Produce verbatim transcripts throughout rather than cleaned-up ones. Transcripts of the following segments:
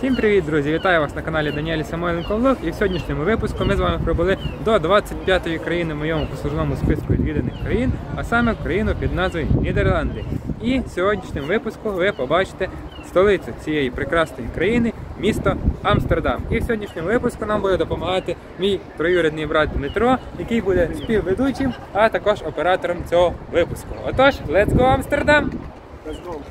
Всім привіт, друзі! Вітаю вас на каналі Даніель Самойленко Влог. І в сьогоднішньому випуску ми з вами прибули до двадцять п'ятої країни в моєму послужному списку відвіданих країн, а саме в країну під назвою Нідерланди. І в сьогоднішньому випуску ви побачите столицю цієї прекрасної країни, місто Амстердам. І в сьогоднішньому випуску нам буде допомагати мій троюрідний брат Дмитро, який буде співведучим, а також оператором цього випуску. Отож, let's go Амстердам! Let's go!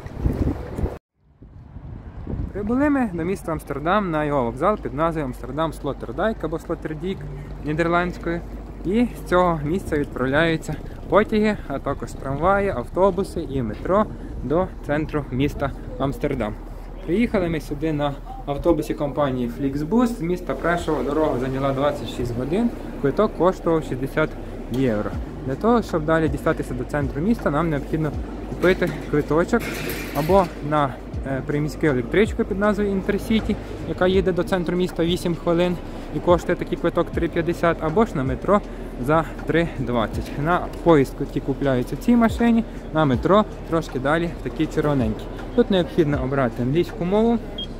Прибули ми до міста Амстердам на його вокзал під назвою Амстердам Слоттердijk або Слоттердік нідерландською. І з цього місця відправляються потяги, а також трамваї, автобуси і метро до центру міста Амстердам. Приїхали ми сюди на автобусі компанії Flixbus. З міста Прешова дорога зайняла двадцять шість годин, квиток коштував шістдесят євро. Для того, щоб далі дістатися до центру міста, нам необхідно купити квиточок або на приміську електричку під назвою Інтерсіті, яка їде до центру міста вісім хвилин і коштує такий квиток три п'ятдесят, або ж на метро за три двадцять. На поїзд квитки купляються в цій машині, на метро трошки далі такі червоненькі. Тут необхідно обрати англійську мову,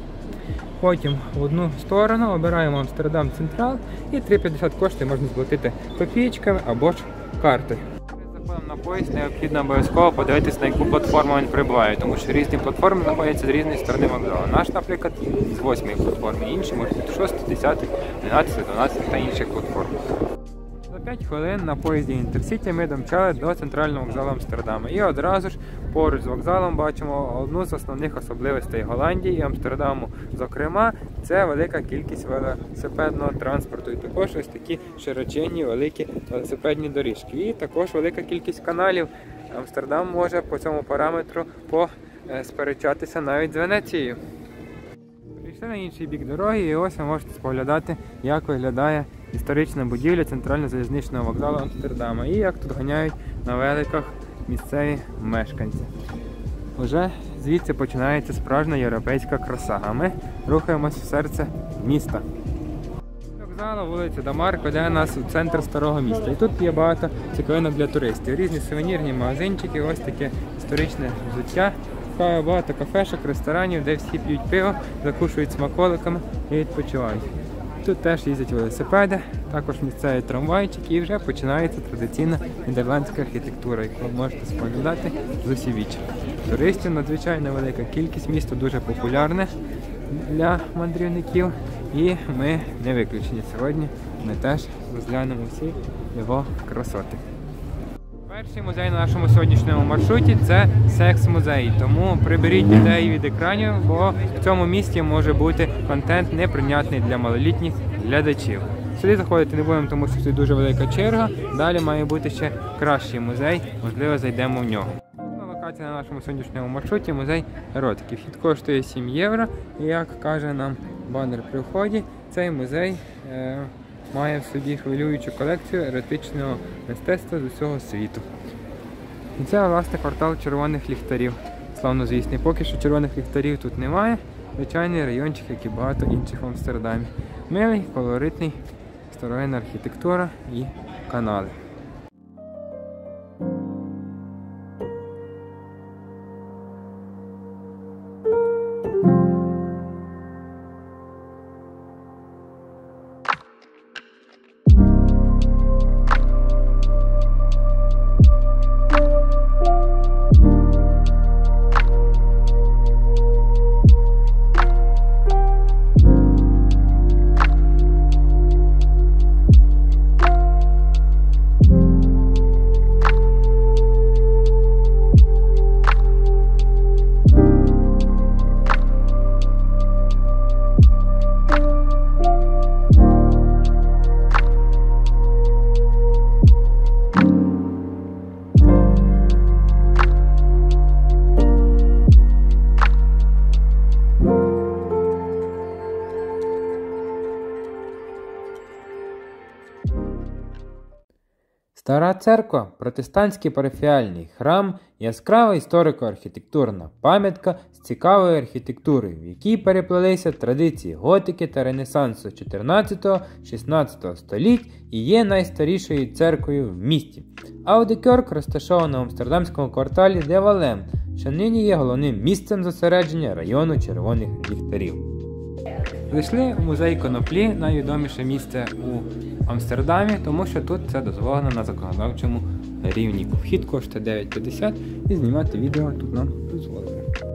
потім в одну сторону обираємо Амстердам Централ і три п'ятдесят коштує, можна сплатити копійками або ж картою. На поїзд необхідно обов'язково подивитися, на яку платформу він прибуває, тому що різні платформи знаходяться з різної сторони вокзалу. Наш, наприклад, з восьмої платформи, інші можуть бути шостої, десятої, дванадцятої, дванадцятої та інших платформ. За п'ять хвилин на поїзді Інтерсіті ми домчали до центрального вокзалу Амстердама. І одразу ж поруч з вокзалом бачимо одну з основних особливостей Голландії і Амстердаму. Зокрема, це велика кількість велосипедного транспорту і також ось такі широченні великі велосипедні доріжки. І також велика кількість каналів. Амстердам може по цьому параметру посперечатися навіть з Венецією. Прийшли на інший бік дороги і ось ви можете споглядати, як виглядає історична будівля центрально-залізничного вокзалу Амстердама і як тут ганяють на великах місцеві мешканці. Уже звідси починається справжня європейська краса, а ми рухаємось в серце міста. Вокзалу, вулиця Дамарк веде нас у центр старого міста. І тут є багато цікавинок для туристів. Різні сувенірні магазинчики, ось таке історичне взуття. Багато кафешок, ресторанів, де всі п'ють пиво, закушують смаколиками і відпочивають. Тут теж їздять велосипеди, також місцеві трамвайчики і вже починається традиційна нідерландська архітектура, яку ви можете споглядати з усібіч. Туристів надзвичайно велика кількість, місто дуже популярне для мандрівників і ми не виключені сьогодні, ми теж розглянемо всі його красоти. Перший музей на нашому сьогоднішньому маршруті – це секс-музей, тому приберіть дітей від екранів, бо в цьому місті може бути контент неприйнятний для малолітніх глядачів. Сюди заходити не будемо, тому що тут дуже велика черга, далі має бути ще кращий музей, можливо зайдемо в нього. Локація на нашому сьогоднішньому маршруті – музей еротики. Вхід коштує сім євро і, як каже нам банер при вході, цей музей е має в собі хвилюючу колекцію еротичного мистецтва з усього світу. І це, власне, квартал червоних ліхтарів. Славнозвісний. Поки що червоних ліхтарів тут немає. Звичайний райончик, як і багато інших в Амстердамі. Милий, колоритний, старовинна архітектура і канали. Стара церква – протестантський парафіальний храм, яскрава історико-архітектурна пам'ятка з цікавою архітектурою, в якій переплелися традиції готики та ренесансу чотирнадцятого-шістнадцятого століть і є найстарішою церквою в місті. Аудекерк розташована в амстердамському кварталі Де Валем, що нині є головним місцем зосередження району червоних ліхтарів. Зайшли в музей коноплі, найвідоміше місце у Амстердамі, тому що тут це дозволено на законодавчому рівні. Вхід коштує дев'ять п'ятдесят і знімати відео тут нам дозволено.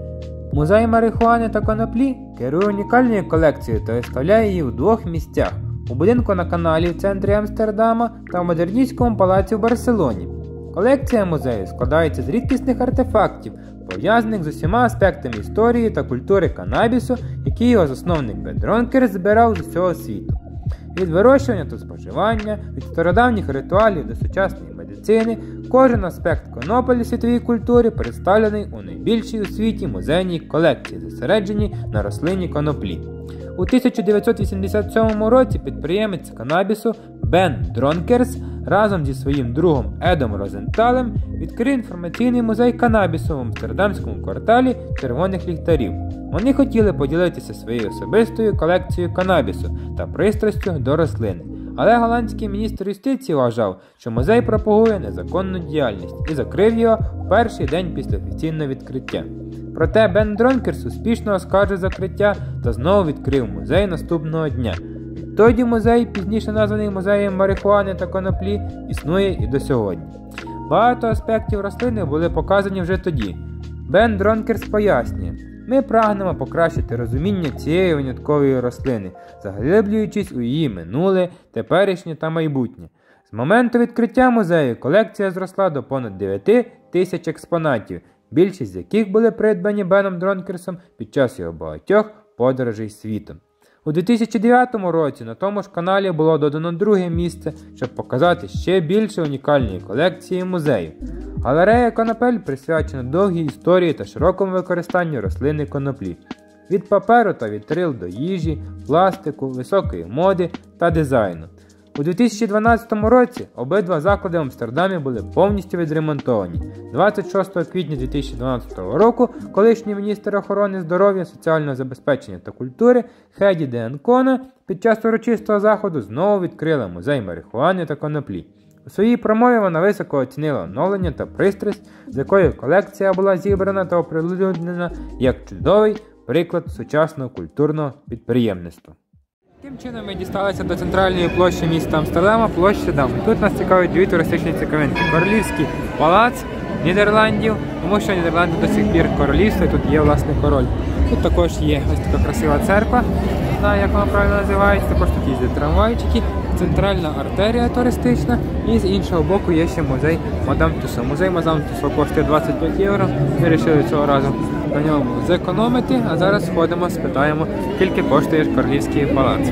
Музей марихуани та коноплі керує унікальною колекцією та виставляє її в двох місцях – у будинку на каналі в центрі Амстердама та в Модерністському палаці в Барселоні. Колекція музею складається з рідкісних артефактів, пов'язаних з усіма аспектами історії та культури канабісу, які його засновник Бен Дронкерс збирав з усього світу. Від вирощування та споживання, від стародавніх ритуалів до сучасної медицини, кожен аспект конопель у світовій культурі представлений у найбільшій у світі музейній колекції, зосередженій на рослині коноплі. У тисяча дев'ятсот вісімдесят сьомому році підприємець канабісу Бен Дронкерс разом зі своїм другом Едом Розенталем відкрив інформаційний музей канабісу в амстердамському кварталі Червоних ліхтарів. Вони хотіли поділитися своєю особистою колекцією канабісу та пристрастю до рослини. Але голландський міністр юстиції вважав, що музей пропагує незаконну діяльність і закрив його в перший день після офіційного відкриття. Проте Бен Дронкерс успішно оскаржив закриття та знову відкрив музей наступного дня. Відтоді музей, пізніше названий музеєм марихуани та коноплі, існує і до сьогодні. Багато аспектів рослини були показані вже тоді. Бен Дронкерс пояснює: ми прагнемо покращити розуміння цієї виняткової рослини, заглиблюючись у її минуле, теперішнє та майбутнє. З моменту відкриття музею колекція зросла до понад дев'яти тисяч експонатів, більшість з яких були придбані Беном Дронкерсом під час його багатьох подорожей світом. У дві тисячі дев'ятому році на тому ж каналі було додано друге місце, щоб показати ще більше унікальної колекції музею. Галерея конопель присвячена довгій історії та широкому використанню рослини коноплі. Від паперу та вітрил до їжі, пластику, високої моди та дизайну. У дві тисячі дванадцятому році обидва заклади в Амстердамі були повністю відремонтовані. двадцять шостого квітня дві тисячі дванадцятого року колишній міністр охорони здоров'я, соціального забезпечення та культури Хеді де Анкона під час урочистого заходу знову відкрила музей марихуани та коноплі. У своїй промові вона високо оцінила оновлення та пристрасть, з якою колекція була зібрана та оприлюднена як чудовий приклад сучасного культурного підприємництва. Таким чином ми дісталися до центральної площі міста Амстердама, площі Дам. Тут нас цікавить дві туристичні цікавинки. Королівський палац Нідерландів, тому що Нідерланди до сих пір королівство, і тут є власне король. Тут також є ось така красива церква, не знаю як вона правильно називається, також тут їздять трамвайчики, центральна артерія туристична, і з іншого боку є ще музей Мадам Тюссо. Музей Мадам Тюссо коштує двадцять п'ять євро, ми вирішили цього разу на ньому зекономити, а зараз сходимо, спитаємо, скільки коштує Королівський палац.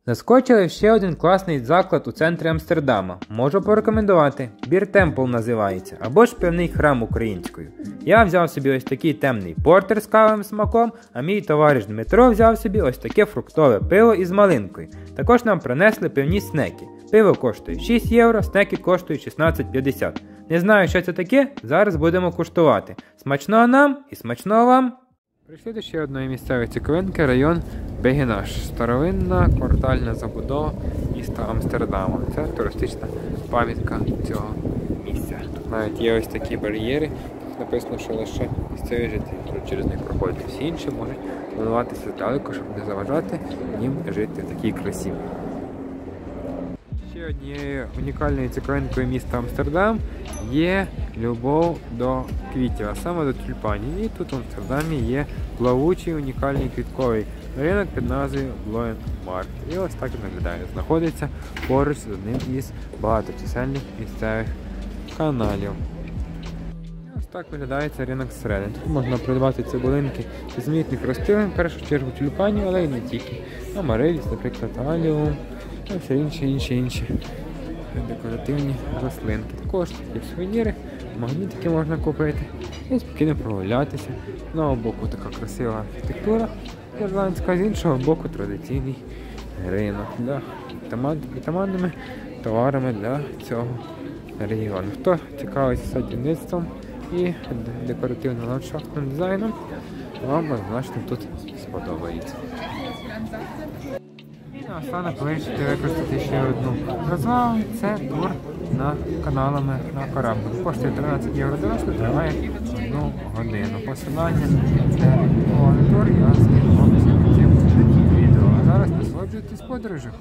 Заскочили в ще один класний заклад у центрі Амстердама. Можу порекомендувати. Бір Темпл називається, або ж певний храм українською. Я взяв собі ось такий темний портер з кавовим смаком, а мій товариш Дмитро взяв собі ось таке фруктове пиво із малинкою. Також нам принесли пивні снеки. Пиво коштує шість євро, снеки коштують шістнадцять п'ятдесят. Не знаю, що це таке, зараз будемо куштувати. Смачного нам і смачного вам! Прийшли до ще одної місцевої цікавинки, район Бегенаш. Старовинна квартальна забудова міста Амстердама. Це туристична пам'ятка цього місця. Тут навіть є ось такі бар'єри, тут написано, що лише місцеві жителі через них проходять. Всі інші можуть будуватися далеко, щоб не заважати їм жити в такій красі. Ще однією унікальною цікавинкою міста Амстердам є любов до квітів, а саме до тюльпанів. І тут в Амстердамі є плавучий унікальний квітковий ринок під назвою Блоєн Маркт. І ось так він виглядає. Знаходиться поруч з одним із багаточисельних місцевих каналів. І ось так виглядає цей ринок зсередини. Тут можна придбати цибулинки різноманітних рослин, в першу чергу тюльпанів, але й не тільки. Амариліс, наприклад, аліум. Та все інші, інші, інші декоративні рослинки. Також є сувеніри, магнітики можна купити і спокійно прогулятися. З одного боку така красива архітектура ірландська, з іншого боку традиційний ринок для притаманними товарами для цього регіону. Хто цікавиться садівництвом і декоративним ландшафтним дизайном, вам однозначно тут сподобається. Наостанок вирішити використати ще одну розвагу. Це тур на каналами на кораблі. Коштує тринадцять євро дорослий, триває одну годину. Посилання на тур я скину в описі під відео. А зараз насолоджуйтесь подорожю.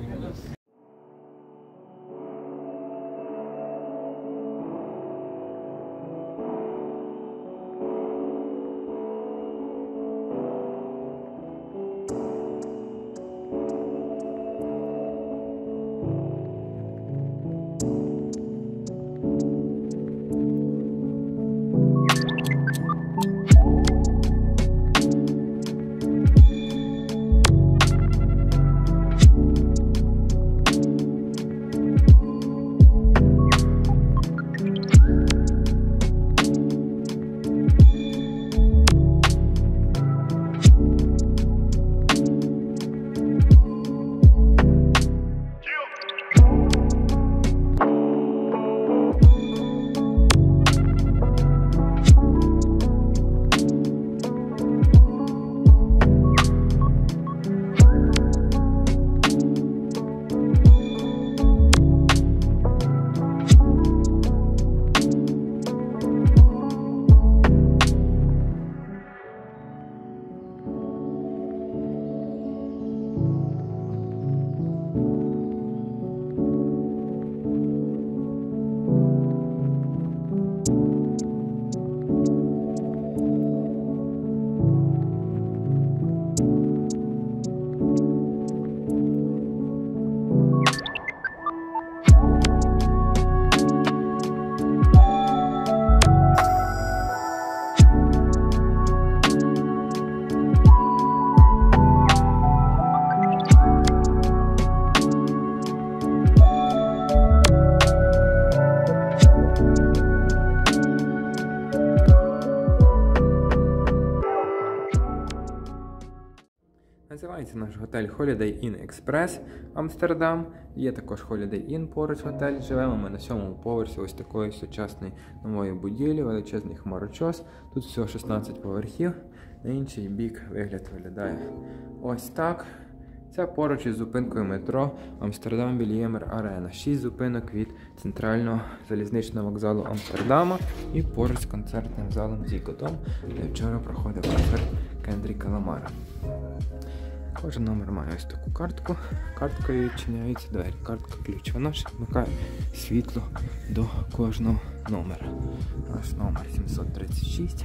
Називається наш готель Holiday Inn Express Амстердам. Є також Holiday Inn поруч готель. Живемо ми на сьомому поверсі ось такої сучасної нової будівлі, величезний хмарочос. Тут всього шістнадцять поверхів. На інший бік вигляд виглядає ось так. Це поруч із зупинкою метро Амстердам Вільямер Арена. Шість зупинок від центрального залізничного вокзалу Амстердама і поруч з концертним залом Зіготом, де вчора проходив концерт Кендріка Ламара. Кожен номер має ось таку картку. Карткою відчиняються двері. Картка ключ. Вона ж вмикає світло до кожного номера. Наш номер сімсот тридцять шість.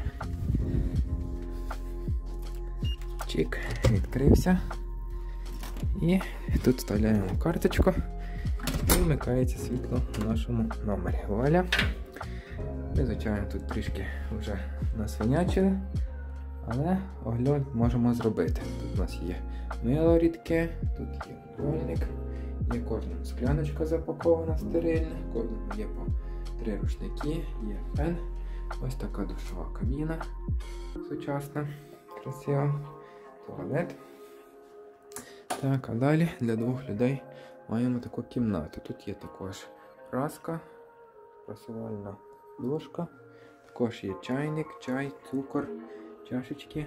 Чик, відкрився. І тут вставляємо карточку і вмикається світло в нашому номері. Вуаля. Ми, звичайно, тут трішки вже насвинячили, Але огляд можемо зробити. Тут у нас є мило рідке, тут є контрольник, є кожному скляночка запакована стерильна, кожному є по три рушники, є фен. Ось така душова кабіна сучасна, красива, туалет. Так, а далі для двох людей маємо таку кімнату. Тут є також праска, прасувальна дошка, також є чайник, чай, цукор, чашечки.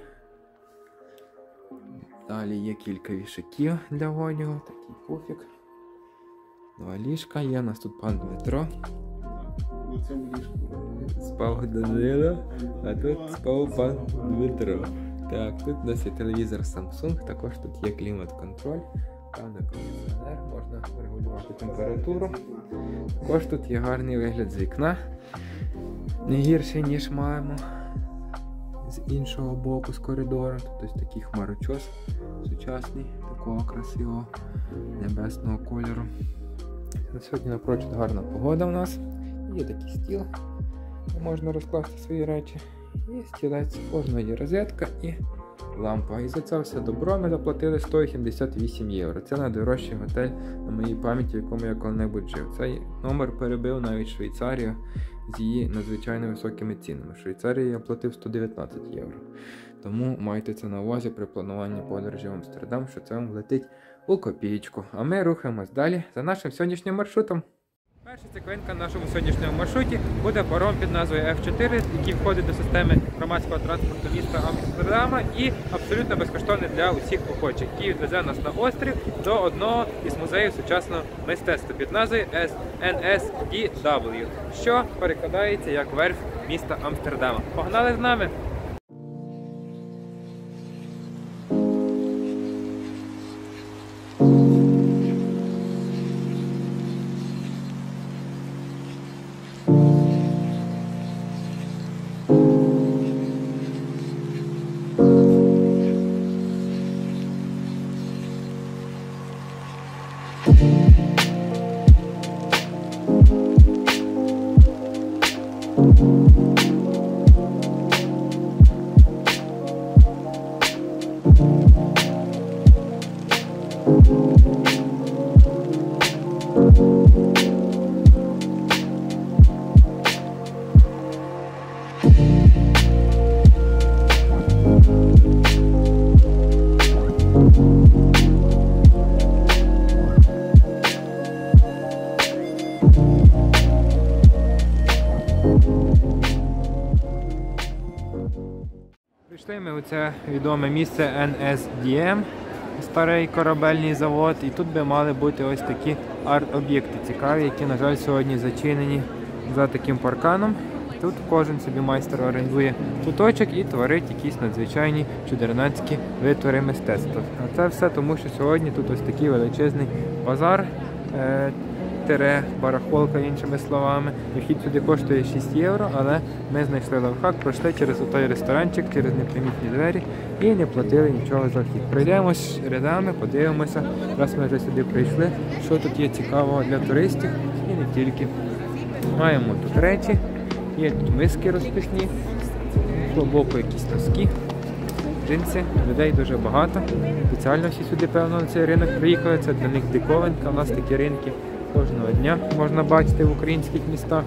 Далі є кілька вішаків для одягу, такий пуфік. Два ліжка, є у нас тут пан Дмитро. На цьому ліжку спав Данило, а тут спав пан Дмитро. Так, тут у нас є телевізор Samsung, також тут є клімат-контроль, певний кондиціонер, можна регулювати температуру. Також тут є гарний вигляд з вікна, не гірший, ніж маємо з іншого боку, з коридору. Тут ось такий хмарочос сучасний, такого красивого небесного кольору. На сьогодні напрочуд гарна погода у нас. Є такий стіл, де можна розкласти свої речі. І стілець, кожного є розетка і лампа. І за це все добро ми заплатили сто сімдесят вісім євро. Це найдорожчий готель на моїй пам'яті, в якому я коли-небудь жив. Цей номер перебив навіть Швейцарію з її надзвичайно високими цінами. В Швейцарії я платив сто дев'ятнадцять євро. Тому майте це на увазі при плануванні подорожі в Амстердам, що це вам влетить у копійку. А ми рухаємось далі за нашим сьогоднішнім маршрутом. Перша цікавинка на нашому сьогоднішньому маршруті буде паром під назвою еф чотири, який входить до системи громадського транспорту міста Амстердама і абсолютно безкоштовний для усіх охочих, який відвезе нас на острів до одного із музеїв сучасного мистецтва під назвою ен ес ді дабл ю, що перекладається як верф міста Амстердама. Погнали з нами! Прийшли ми у це відоме місце ен ес ді ем, старий корабельний завод, і тут би мали бути ось такі арт-об'єкти цікаві, які, на жаль, сьогодні зачинені за таким парканом. Тут кожен собі майстер орендує куточок і творить якісь надзвичайні чудернацькі витвори мистецтва. А це все тому, що сьогодні тут ось такий величезний базар, е тере барахолка, іншими словами. Вхід сюди коштує шість євро, але ми знайшли лайфхак, пройшли через той ресторанчик, через непримітні двері і не платили нічого за вхід. Пройдемось рядами, подивимося, раз ми вже сюди прийшли, що тут є цікавого для туристів і не тільки. Маємо тут речі, є тут миски розписні, з боку якісь носки, джинси, людей дуже багато. Спеціально всі сюди, певно, на цей ринок приїхали, це для них диковинка, у нас такі ринки кожного дня можна бачити в українських містах.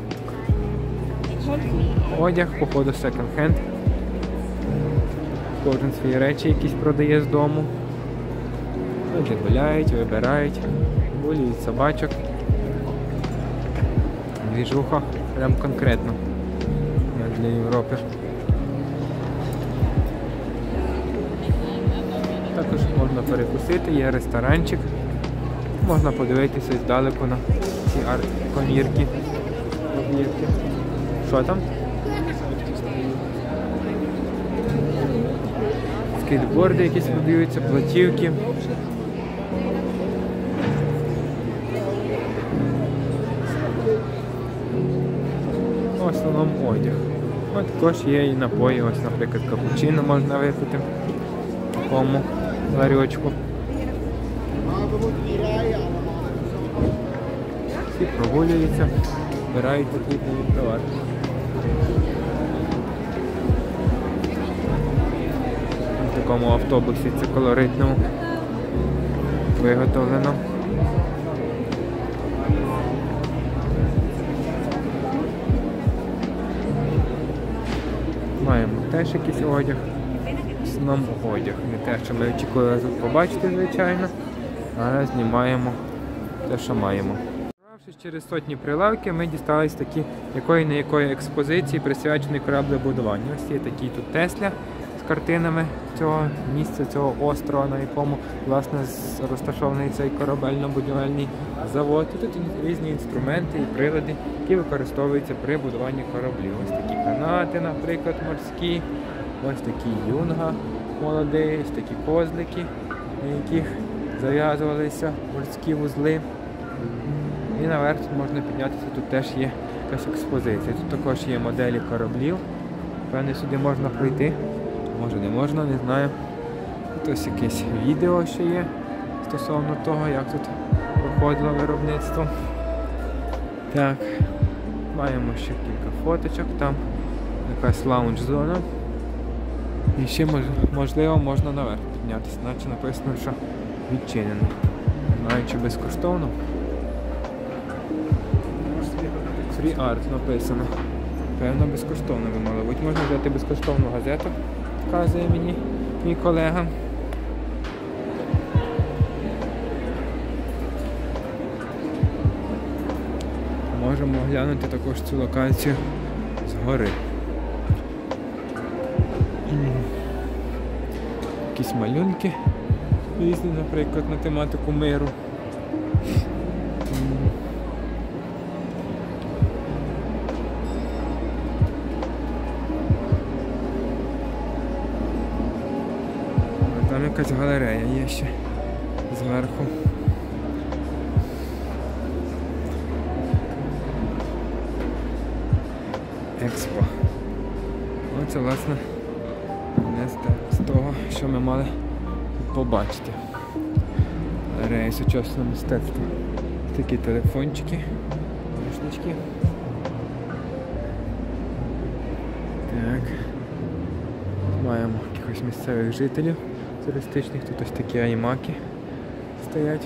Одяг, походу, секонд-хенд. Кожен свої речі якісь продає з дому. Люди гуляють, вибирають, гулюють собачок. Двіжуха, прям конкретно, як для Європи. Також можна перекусити, є ресторанчик. Можна подивитися здалеку на ці арт-комірки, об'єкти. Що там? Скейтборди якісь продаються, платівки. В основному одяг. Ось також є і напої, ось, наприклад, капучино можна випити в такому ларьочку. Всі прогулюються, збирають такий товар. В такому автобусі це колоритному виготовлено. Маємо теж якийсь одяг. В основному одяг. Не те, що ми очікували тут побачити, звичайно, але знімаємо те, що маємо. Пробравшись через сотні прилавки, ми дістались такі якої не якої експозиції, присвяченої кораблебудуванню. Ось є такий тут Тесля з картинами цього місця, цього острова, на якому, власне, розташований цей корабельно-будівельний завод. І тут різні інструменти і прилади, які використовуються при будуванні кораблів. Ось такі канати, наприклад, морські, ось такий юнга молодий, ось такі козлики, на яких зав'язувалися морські вузли. І наверх можна піднятися, тут теж є якась експозиція. Тут також є моделі кораблів. Певне, сюди можна пройти. Може не можна, не знаю. Тут ось якесь відео ще є стосовно того, як тут проходило виробництво. Так, маємо ще кілька фоточок, там якась лаунж-зона. І ще можливо можна наверх піднятися, наче написано, що відчинено. Не знаю, чи безкоштовно. Free Art написано. Певно, безкоштовно би мало бути. Можна взяти безкоштовну газету, вказує мені мій колега. Можемо оглянути також цю локацію згори. Якісь малюнки різні, наприклад, на тематику миру. Там якась галерея є ще зверху. Експо. Оце, власне, не з того, що ми мали побачити. Галерея сучасного мистецтва. Такі телефончики, рушнички. Так. Маємо якихось місцевих жителів туристичних. Тут ось такі аймаки стоять.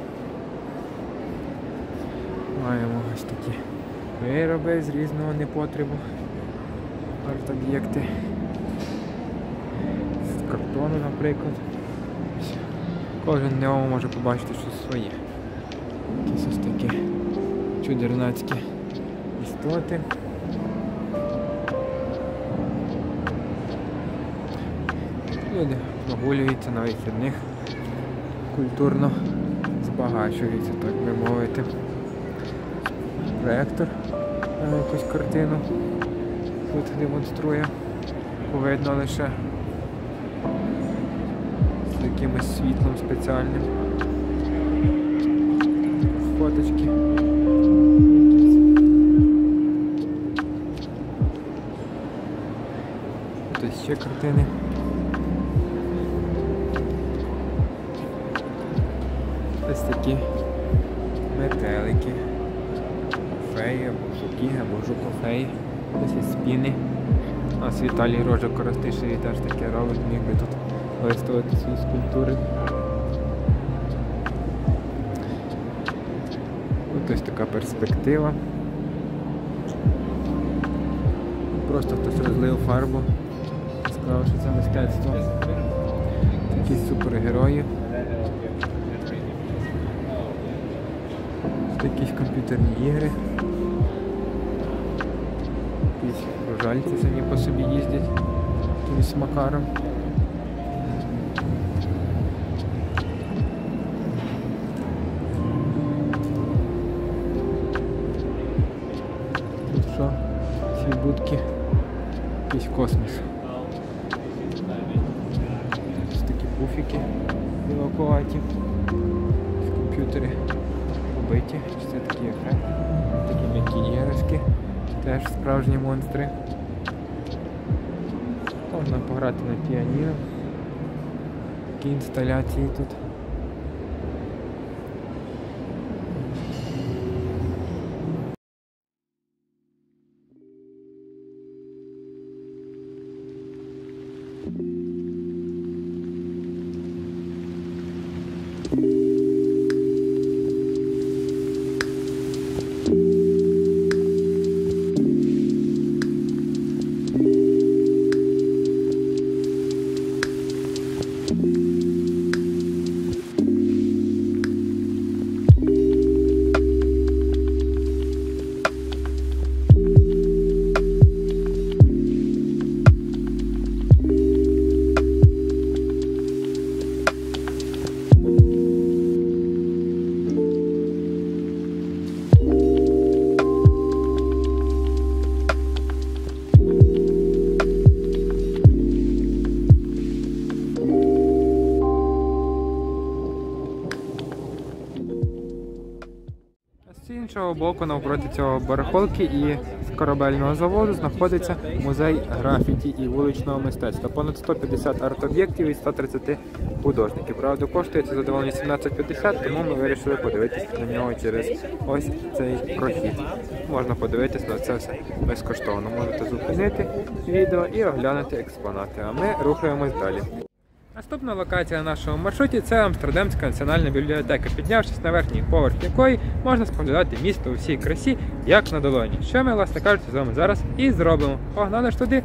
Маємо ось такі вироби з різного непотребу. Арт-об'єкти. З картону, наприклад. Кожен неомо може побачити щось своє. Якісь ось такі чудернацькі істоти. Люди прогулюються на вихідних, культурно збагачуються, так би мовити. Проектор на якусь картину тут демонструє, видно лише з якимось світлом спеціальним. Фоточки. Тут ще картини. Ось такі метелики, феї, або жуки, або жукофеї. Ось і спіни. У нас Віталій Рожа Коростишевий теж таке робить, міг би тут виставити свої скульптури. Ось ось така перспектива. Просто хтось розлив фарбу, сказав, що це мистецтво. Такі супергерої. Якісь комп'ютерні ігри. Якісь прожальці самі по собі їздять якимось макаром. Тут що? Ці будки. Якийсь космос. Ось такі пуфіки білокуваті. Комп'ютери побиті. Чи це такі ефекти? Такі м'які іграшки. Теж справжні монстри. Можна пограти на піаніно. Такі інсталяції тут. іншого боку, навпроти цього барахолки і корабельного заводу, знаходиться музей графіті і вуличного мистецтва. Понад сто п'ятдесят арт-об'єктів і сто тридцять художників. Правда, коштує це задоволення сімнадцять п'ятдесят, тому ми вирішили подивитися на нього через ось цей прохід. Можна подивитися на це все безкоштовно. Можете зупинити відео і оглянути експонати, а ми рухаємось далі. Наступна локація на нашому маршруті – це Амстердамська національна бібліотека, піднявшись на верхній поверх якої можна споглядати місто у всій красі, як на долоні. Що ми, власне кажучи, з вами зараз і зробимо. Погнали ж туди!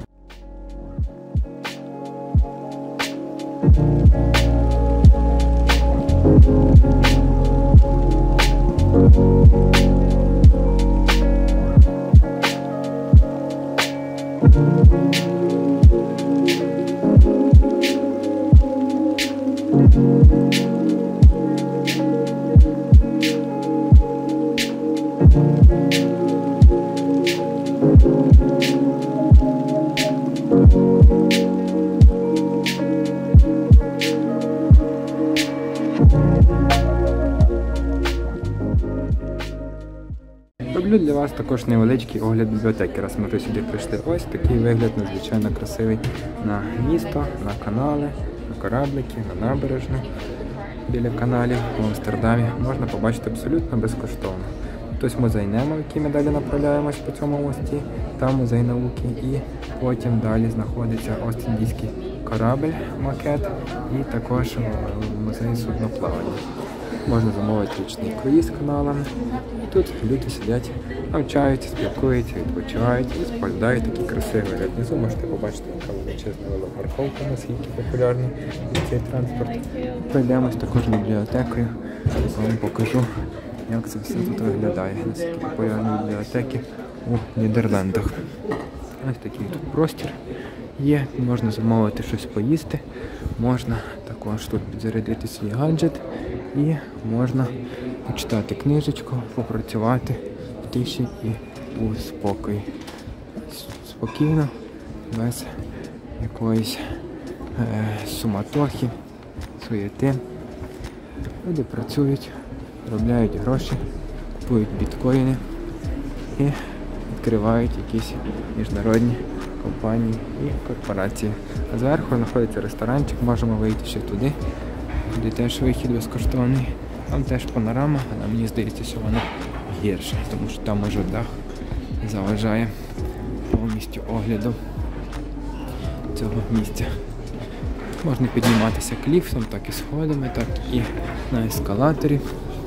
Роблю для вас також невеличкий огляд бібліотеки, раз ми сюди прийшли. Ось такий вигляд надзвичайно красивий на місто, на канали, на кораблики, на набережну біля каналів в Амстердамі. Можна побачити абсолютно безкоштовно. Ось музей Немо, в який ми далі направляємось по цьому мості, там музей науки, і потім далі знаходиться Ост-Індійський корабель, макет, і також музей судноплавання. Можна замовити річний круїз каналами. І тут люди сидять, навчаються, спілкуються, відпочивають і споглядають такі красиві вигляд. Внизу можете побачити, яка величезна велопарковка, наскільки популярний цей транспорт. Пройдемось також бібліотекою, вам покажу, як це все тут виглядає, наскільки популярні бібліотеки у Нідерландах. Ось такий тут простір є, можна замовити щось поїсти, можна також тут підзарядити свій гаджет і можна почитати книжечку, попрацювати в тиші і у спокої. Спокійно, без якоїсь е, суматохи, суєти. Люди працюють, заробляють гроші, купують біткоїни і відкривають якісь міжнародні компанії і корпорації. А зверху знаходиться ресторанчик, можемо вийти ще туди, туди теж вихід безкоштовний. Там теж панорама, але мені здається, що вона гірша, тому що там може дах заважає повністю огляду цього місця. Можна підніматися як ліфтом, так і сходами, так і на ескалаторі.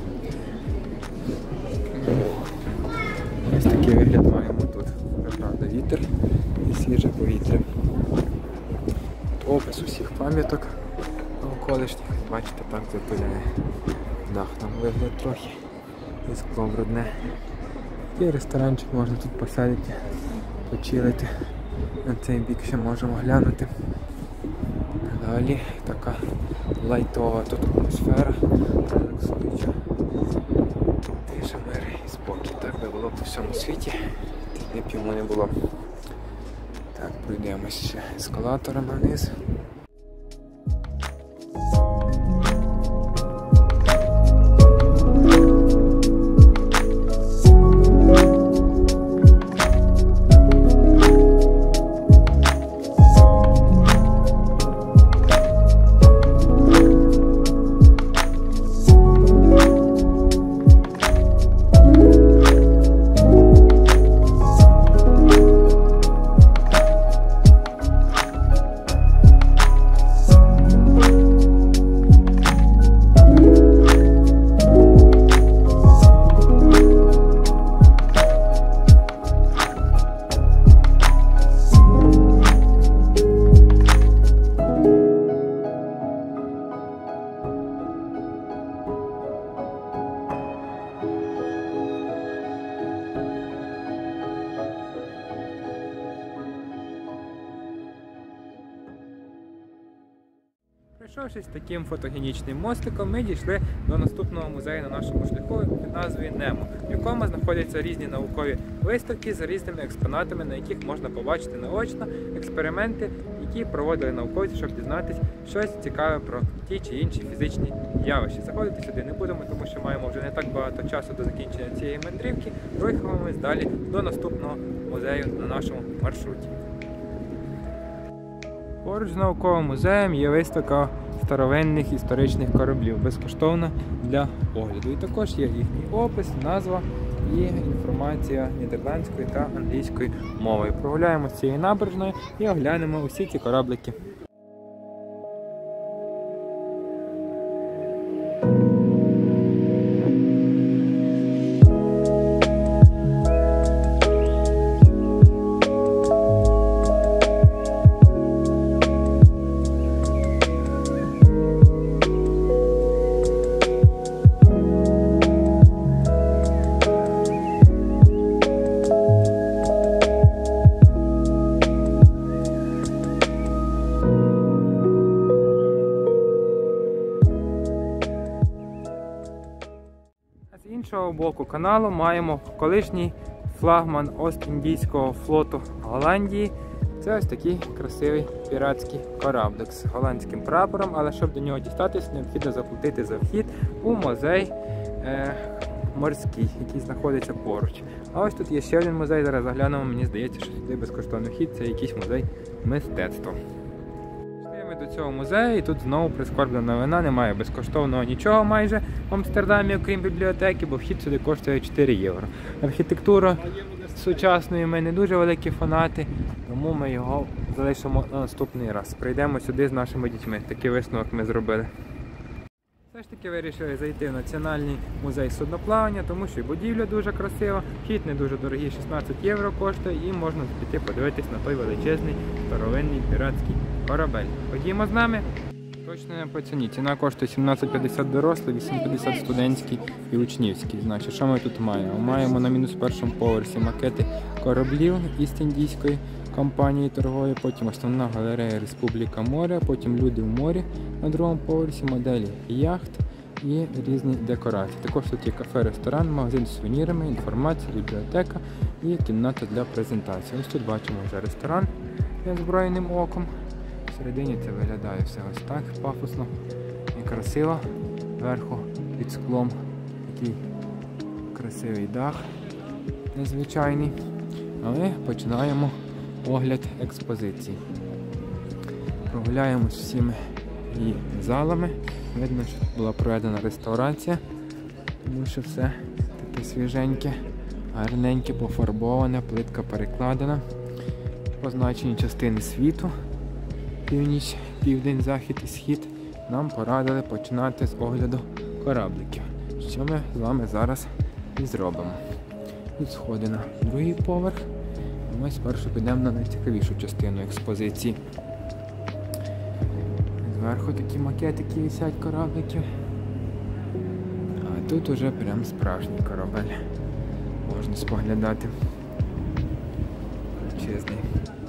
Ось такий вигляд маємо тут. Правда, вітер і свіже повітря. Тут опис усіх пам'яток навколишніх. Бачите, так запиляє дах. Там вигляд трохи і скло брудне. І ресторанчик можна тут посадити, почилити. На цей бік ще можемо глянути. Далі така лайтова тут атмосфера, релаксуюча. Тиша, мир і спокій. Так би було по всьому світі, де б йому не було. Так, пройдемось ще ескалаторами вниз. Пройшовшись таким фотогенічним мостиком, ми дійшли до наступного музею на нашому шляху під назвою Немо, в якому знаходяться різні наукові виставки з різними експонатами, на яких можна побачити наочно експерименти, які проводили науковці, щоб дізнатися щось цікаве про ті чи інші фізичні явища. Заходити сюди не будемо, тому що маємо вже не так багато часу до закінчення цієї мандрівки. Рухаємось далі до наступного музею на нашому маршруті. Поруч з науковим музеєм є виставка старовинних історичних кораблів, безкоштовна для огляду. І також є їхній опис, назва і інформація нідерландською та англійською мовою. Прогуляємо з цією набережною і оглянемо усі ці кораблики. З іншого боку каналу маємо колишній флагман Ост-Індійського флоту Голландії. Це ось такий красивий піратський кораблик з голландським прапором, але щоб до нього дістатися, необхідно заплатити за вхід у музей е, морський, який знаходиться поруч. А ось тут є ще один музей, зараз заглянемо, мені здається, що сюди безкоштовний вхід, це якийсь музей мистецтва. До цього музею і тут знову прискорблена новина, немає безкоштовного нічого майже в Амстердамі, окрім бібліотеки, бо вхід сюди коштує чотири євро. Архітектура сучасної ми не дуже великі фанати, тому ми його залишимо на наступний раз. Прийдемо сюди з нашими дітьми, такий висновок ми зробили. Все ж таки вирішили зайти в Національний музей судноплавання, тому що і будівля дуже красива, вхід не дуже дорогий, шістнадцять євро коштує, і можна піти подивитись на той величезний старовинний піратський корабель. Ходімо з нами. Точно не по ціні. Ціна коштує сімнадцять п'ятдесят дорослий, вісім п'ятдесят студентський і учнівський. Значить, що ми тут маємо? Маємо на мінус першому поверсі макети кораблів Іст-Індійської компанії торгової, потім основна галерея Республіка моря, потім люди в морі на другому поверсі, моделі яхт і різні декорації. Також тут є кафе, ресторан, магазин з сувенірами, інформація, бібліотека і кімната для презентації. Ось тут бачимо вже ресторан неозброєним оком. Всередині це виглядає все ось так пафосно і красиво. Зверху під склом такий красивий дах незвичайний. А ми починаємо огляд експозиції. Прогуляємось всіми її залами. Видно, що була проведена реставрація, тому що все таке свіженьке, гарненьке, пофарбоване, плитка перекладена. Позначені частини світу, північ, південь, захід і схід. Нам порадили починати з огляду корабликів, що ми з вами зараз і зробимо. Тут сходи на другий поверх. Ми спершу підемо на найцікавішу частину експозиції. Зверху такі макетики висять корабликів. А тут уже прям справжній корабель. Можна споглядати. Чесний.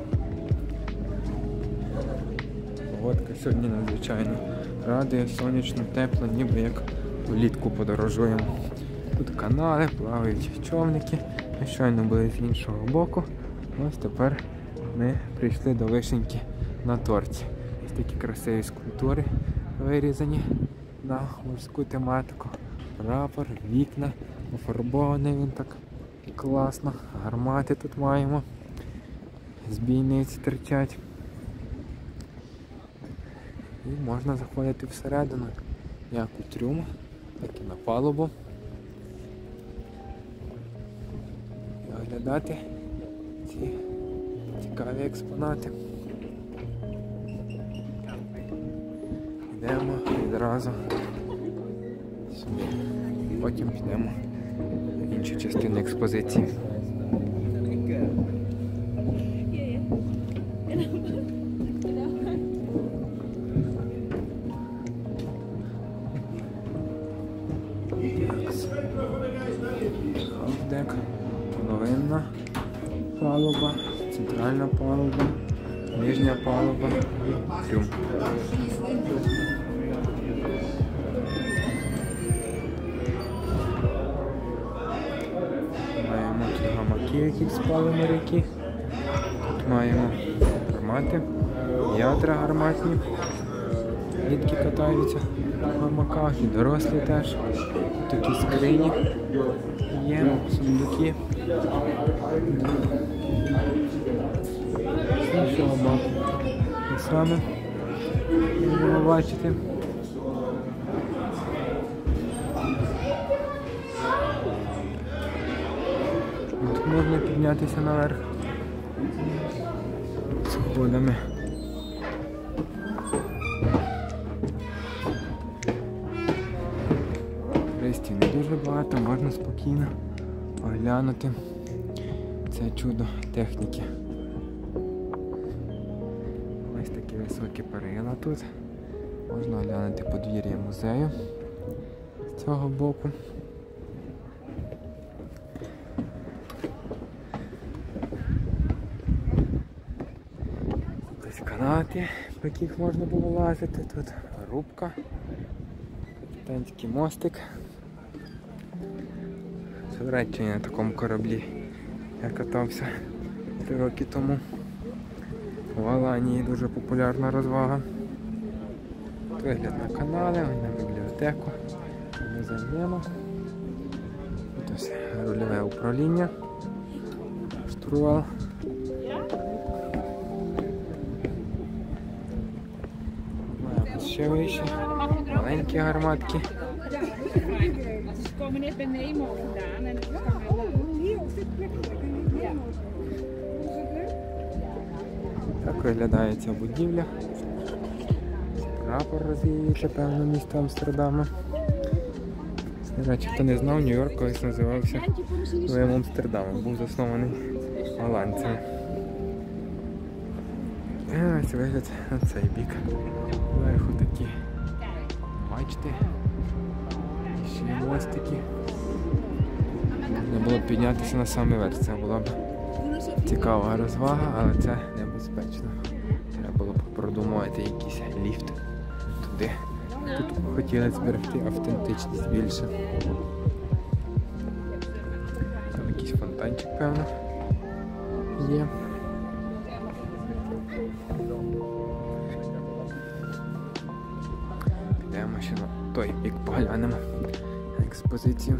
Погодка сьогодні надзвичайно радує, сонячно, тепло, ніби як влітку подорожуємо. Тут канали, плавають човники. Ми щойно були з іншого боку. Ось тепер ми прийшли до вишеньки на торті. Ось такі красиві скульптури вирізані на морську тематику. Прапор, вікна, пофарбований він так класно. Гармати тут маємо. Збійниці терчать. І можна заходити всередину, як у трюм, так і на палубу. І оглядати ці цікаві експонати. Йдемо відразу сюди. Потім підемо в інші частини експозиції. Халфдек, половинна палуба, центральна палуба, нижня палуба і трюм. в яких спали моряки. Тут маємо гармати, ядра гарматні. Дітки катаються в гамаках, і дорослі теж. Такі скрині є, сундуки. З іншого боку. І саме можемо бачити. Тут можна піднятися наверх сходами. Туристів не дуже багато, можна спокійно оглянути це чудо техніки. Ось такі високі перила тут. Можна оглянути подвір'я музею з цього боку. Ось канати, по яких можна було лазити. Тут рубка, капітанський мостик. Це в Туреччині на такому кораблі я катався три роки тому. В Аланії дуже популярна розвага. Вигляд на канали, на бібліотеку. Ми зайдемо. Тут ось рульове управління. Штурвал. Маємо ще вище. Маленькі гарматки. Так виглядає ця будівля. Прапор розвіюється, певно, місто Амстердама. До речі, хто не знав, Нью-Йорк колись називався Новим Амстердамом. Був заснований голландцями. І ось вигляд на цей бік. Вверху такі бачите, ще мостики. Можна було б піднятися на самий верх. Це була б цікава розвага, але це небезпечно. Треба було б продумувати якийсь ліфт туди. Тут хотіли зберегти автентичність більше. Там якийсь фонтанчик, певно, є. Підемо ще на той бік поглянемо експозицію.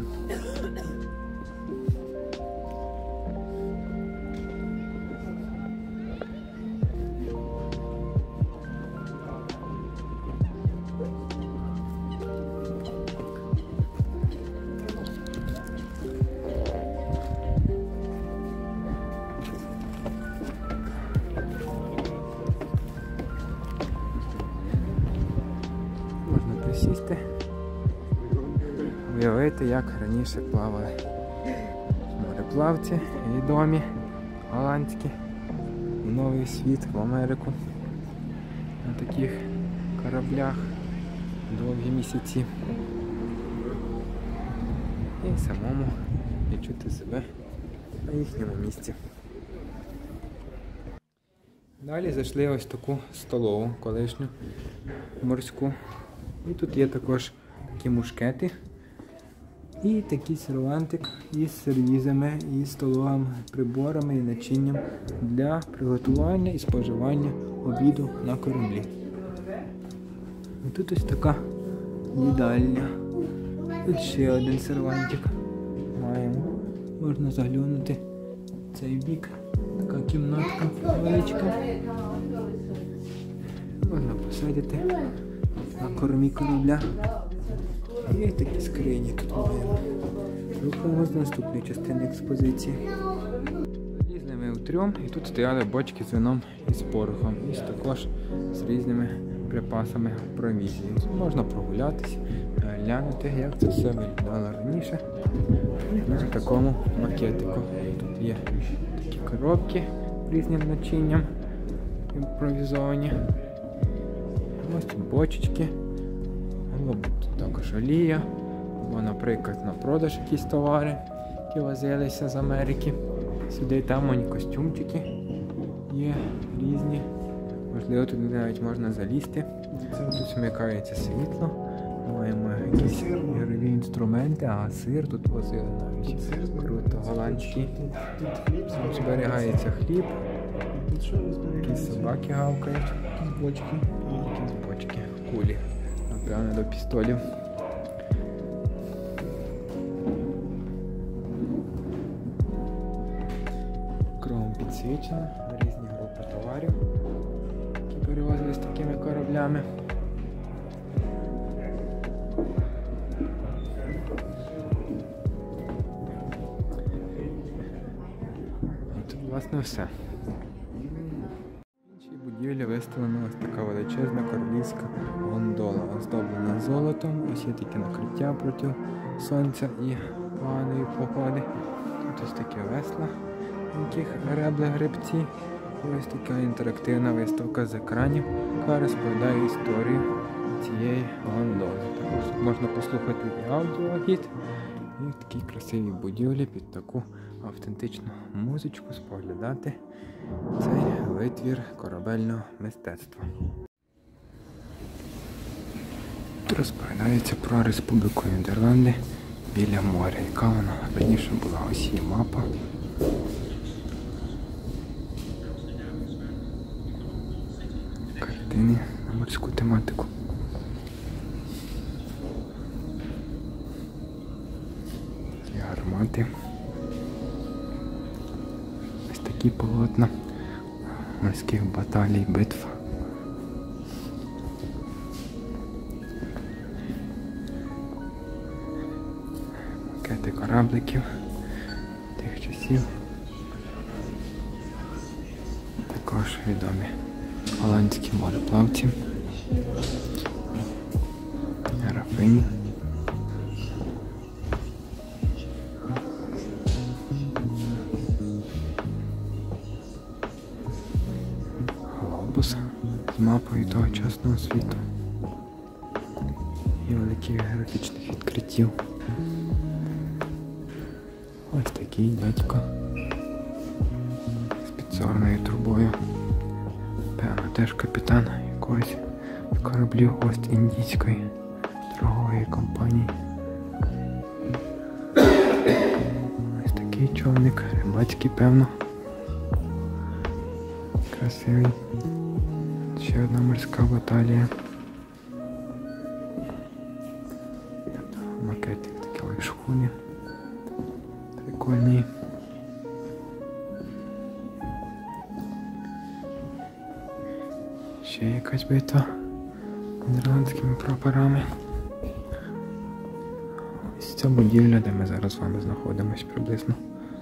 Сісти, уявити, як раніше плавали мореплавці відомі, голландські, в новий світ, в Америку, на таких кораблях довгі місяці. І самому відчути себе на їхньому місці. Далі зайшли ось таку столову колишню морську. І тут є також такі мушкети і такий сервантик із сервізами, і столовими приборами і начинням для приготування і споживання обіду на кораблі. І тут ось така їдальня. Тут ще один сервантик маємо. Можна заглянути в цей бік. Така кімнатка величка. Можна посидіти на кормі корабля. І такі скрині тут маємо. Рухаємось до наступної частини експозиції. Залізли ми у трьом, і тут стояли бочки з вином і з порохом. І також з різними припасами провізії. Можна прогулятись, глянути, як це все виглядало раніше. На такому макетику. Тут є такі коробки з різним начинням імпровізовані. Ось бочечки, або тут також олія, або, наприклад, на продаж якісь товари, які возилися з Америки. Сюди там вон костюмчики є різні. Можливо, тут навіть можна залізти. Це тут вмикається світло, Маємо якісь ігрові інструменти, а сир тут возили навіть. Сир Круто, голландський. Тут, тут хліб Тут зберігається хліб, Тут що якісь зберігається? собаки гавкають, Якісь бочки. якісь бочки, кулі, напевно, до пістолів. Кругом підсвічено, різні групи товарів, які перевозили з такими кораблями. І тут, власне, все. В іншій будівлі виставлена ось така величезна королівська гондола, оздоблена золотом. Ось є таке накриття проти сонця і поганої погоди. Тут ось таке весла, на яких гребли гребці. І ось така інтерактивна виставка з екранів, яка розповідає історію цієї гондоли. Також тут можна послухати і аудіогід, і в такій красивій будівлі під таку автентичну музичку споглядати цей витвір корабельного мистецтва. Тут розповідається про Республіку Нідерланди біля моря, яка вона раніше була. Ось її мапа. Картини на морську тематику. І гармати. Ось такі полотна морських баталій, битв. Макети корабликів тих часів. Також відомі голландські мореплавці, графині. Глобус з мапою тогочасного світу і великих географічних відкриттів. Ось такий дядько з підзорною трубою. Певно, теж капітан якогось з кораблів Ост-Індійської торгової компанії. Ось такий човник, рибацький, певно. Красивий. Ще одна морська баталія. Макетик такий шхуни. Прикольний. Ще якась битва нідерландськими прапорами. Ось ця будівля, де ми зараз з вами знаходимось приблизно.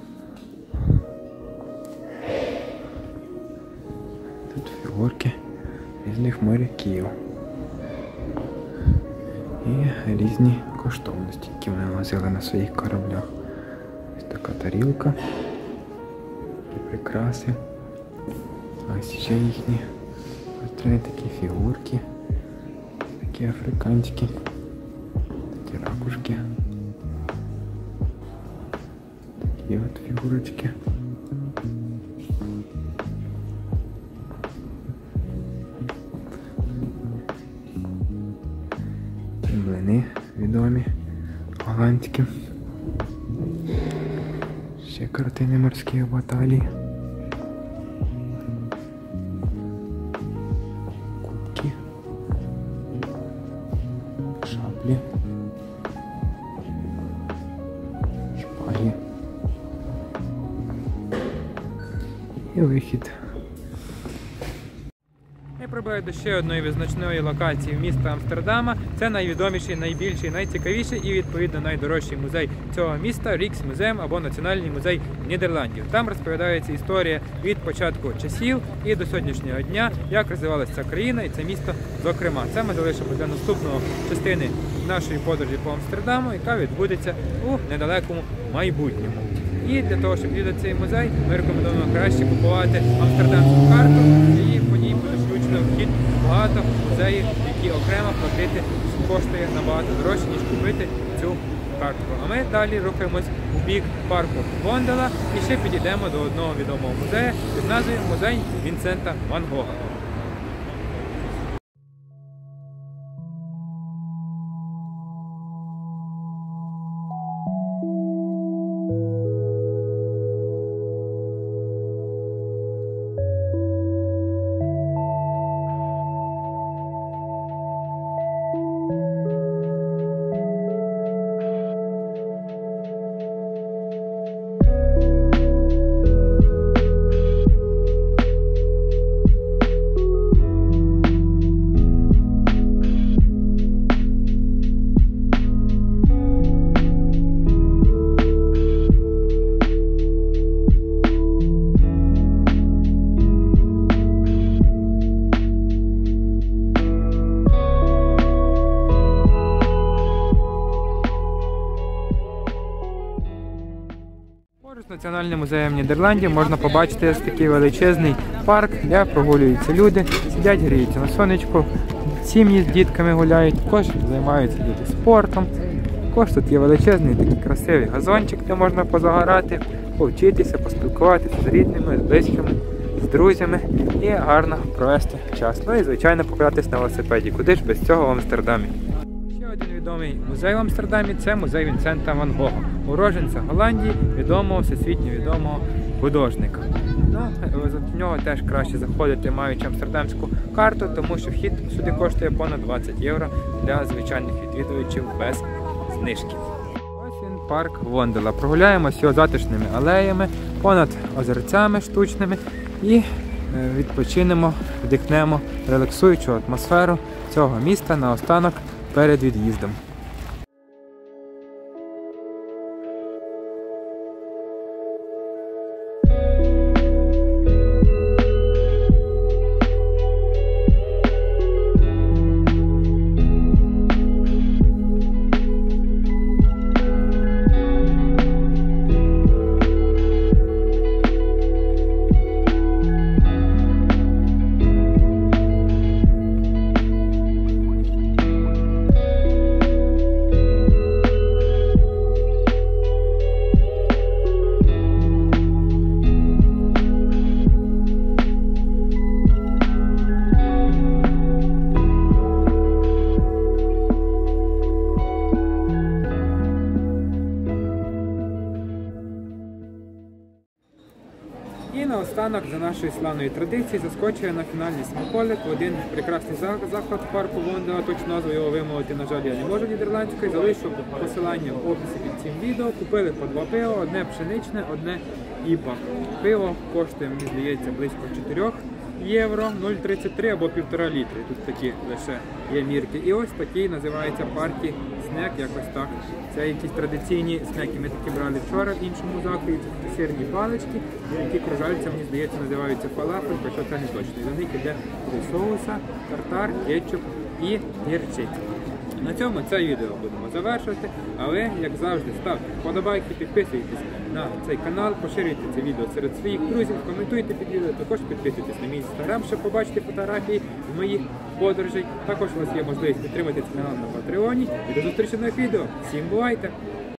Тут фігурки різних моряків. І різні коштовності, які вони возили на своїх кораблях. Ось така тарілка. Такі прикраси. Ось ще їхні портрет, такі фігурки. Такі африканські. Такі ракушки. Такі от фігурочки. Млини відомі, голландські. Ще картини морських баталій. Кубки. Шаблі. Шпаги. І вихід. Ми прибули до ще одної визначної локації міста Амстердама. Це найвідоміший, найбільший, найцікавіший і, відповідно, найдорожчий музей цього міста – Ріксмузеум або Національний музей Нідерландів. Там розповідається історія від початку часів і до сьогоднішнього дня, як розвивалася ця країна і це місто зокрема. Це ми залишимо для наступної частини нашої подорожі по Амстердаму, яка відбудеться у недалекому майбутньому. І для того, щоб відвідати цей музей, ми рекомендуємо краще купувати амстердамську карту, і по ній буде включено вхід багато музеїв, які окремо платити коштує набагато дорожче, ніж купити цю картку. А ми далі рухаємось у бік парку Вондела і ще підійдемо до одного відомого музею під назвою Музей Вінсента Ван Гога. З Національним музеєм Нідерландів можна побачити ось такий величезний парк, де прогулюються люди, сидять, гріються на сонечку, сім'ї з дітками гуляють, також займаються люди спортом. Також тут є величезний такий красивий газончик, де можна позагорати, повчитися, поспілкуватися з рідними, з близькими, з друзями і гарно провести час. Ну і, звичайно, покататись на велосипеді. Куди ж без цього в Амстердамі? Ще один відомий музей в Амстердамі – це музей Вінсента Ван Гога, уродженця Голландії, відомого, всесвітньо відомого художника. Ну, за нього теж краще заходити, маючи амстердамську карту, тому що вхід сюди коштує понад двадцять євро для звичайних відвідувачів без знижки. Ось він, парк Вондела. Прогуляємося його затишними алеями, понад озерцями штучними і відпочинемо, вдихнемо релаксуючу атмосферу цього міста наостанок перед від'їздом. І наостанок, за нашою славною традицією, заскочує на фінальний смаколик в один прекрасний заклад парку Вондела. Точно назву його вимовити, на жаль, я не можу нідерландською. Залишу посилання в описі під цим відео. Купили по два пива, одне пшеничне, одне іпа. Пиво коштує, мені здається, близько чотири євро, нуль тридцять три або півтора літри. Тут такі лише є мірки. І ось такий називається парті снек, якось так. Це якісь традиційні снеки. Ми такі брали вчора в іншому закладі. Це такі сирні палички, які кружальця, мені здається, називаються фалафель, хоча це не точно. І за них іде три соуса, тартар, кетчуп і гірчиця. На цьому це відео будемо завершувати, але, як завжди, ставте вподобайки, підписуйтесь на цей канал, поширюйте це відео серед своїх друзів, коментуйте під відео, також підписуйтесь на мій інстаграм, щоб побачити фотографії з моїх подорожей. Також у вас є можливість підтримати цей канал на Патреоні. І до зустрічі в нових відео. Всім бувайте!